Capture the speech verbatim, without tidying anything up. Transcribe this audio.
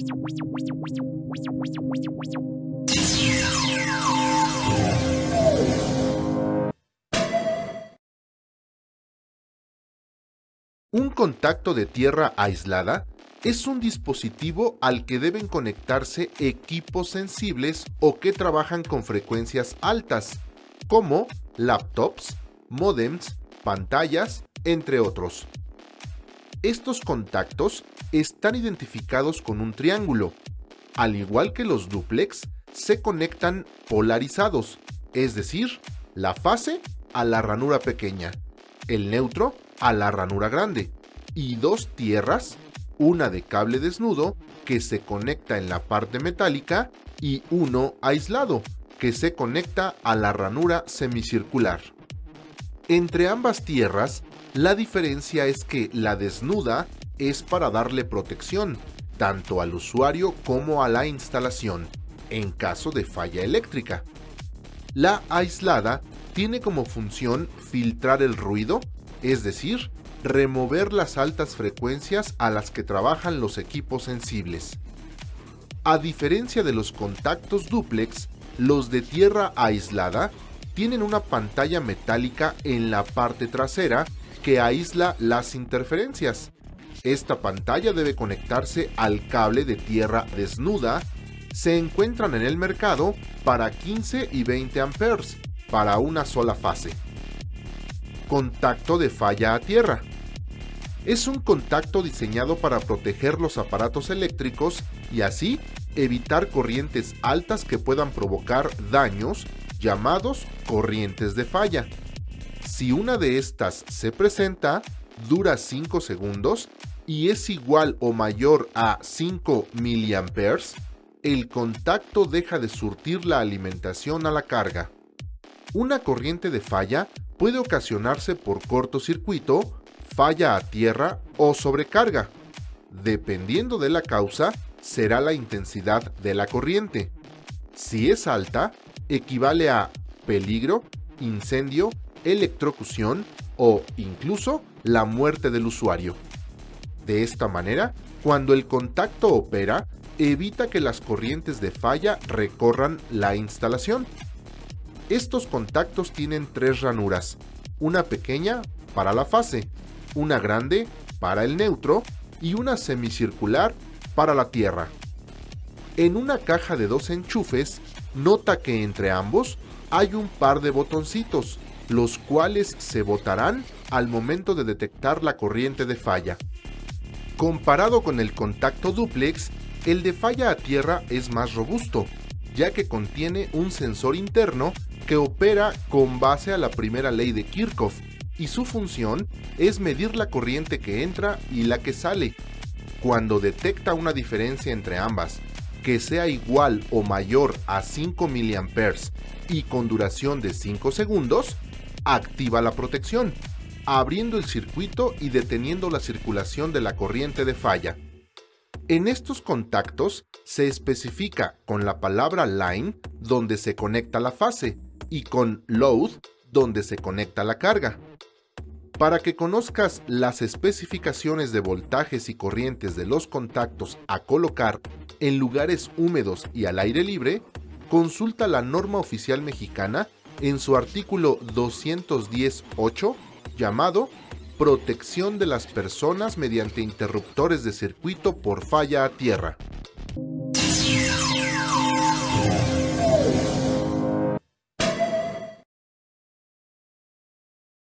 Un contacto de tierra aislada es un dispositivo al que deben conectarse equipos sensibles o que trabajan con frecuencias altas, como laptops, módems, pantallas, entre otros. Estos contactos están identificados con un triángulo. Al igual que los dúplex, se conectan polarizados, es decir, la fase a la ranura pequeña, el neutro a la ranura grande, y dos tierras, una de cable desnudo que se conecta en la parte metálica y uno aislado que se conecta a la ranura semicircular. Entre ambas tierras, la diferencia es que la desnuda es para darle protección, tanto al usuario como a la instalación, en caso de falla eléctrica. La aislada tiene como función filtrar el ruido, es decir, remover las altas frecuencias a las que trabajan los equipos sensibles. A diferencia de los contactos dúplex, los de tierra aislada tienen una pantalla metálica en la parte trasera que aísla las interferencias. Esta pantalla debe conectarse al cable de tierra desnuda. Se encuentran en el mercado para quince y veinte amperes para una sola fase. Contacto de falla a tierra. Es un contacto diseñado para proteger los aparatos eléctricos y así evitar corrientes altas que puedan provocar daños llamados corrientes de falla. Si una de estas se presenta, dura cinco segundos y es igual o mayor a cinco miliamperes, el contacto deja de surtir la alimentación a la carga. Una corriente de falla puede ocasionarse por cortocircuito, falla a tierra o sobrecarga. Dependiendo de la causa, será la intensidad de la corriente. Si es alta, equivale a peligro, incendio, electrocución o incluso la muerte del usuario. De esta manera, cuando el contacto opera, evita que las corrientes de falla recorran la instalación. Estos contactos tienen tres ranuras, una pequeña para la fase, una grande para el neutro y una semicircular para la tierra. En una caja de dos enchufes, nota que entre ambos hay un par de botoncitos, los cuales se botarán al momento de detectar la corriente de falla. Comparado con el contacto dúplex, el de falla a tierra es más robusto, ya que contiene un sensor interno que opera con base a la primera ley de Kirchhoff, y su función es medir la corriente que entra y la que sale. Cuando detecta una diferencia entre ambas, que sea igual o mayor a cinco miliamperes y con duración de cinco segundos, activa la protección, abriendo el circuito y deteniendo la circulación de la corriente de falla. En estos contactos se especifica con la palabra line donde se conecta la fase y con load donde se conecta la carga. Para que conozcas las especificaciones de voltajes y corrientes de los contactos a colocar en lugares húmedos y al aire libre, consulta la norma oficial mexicana en su artículo doscientos diez punto ocho llamado Protección de las personas mediante interruptores de circuito por falla a tierra.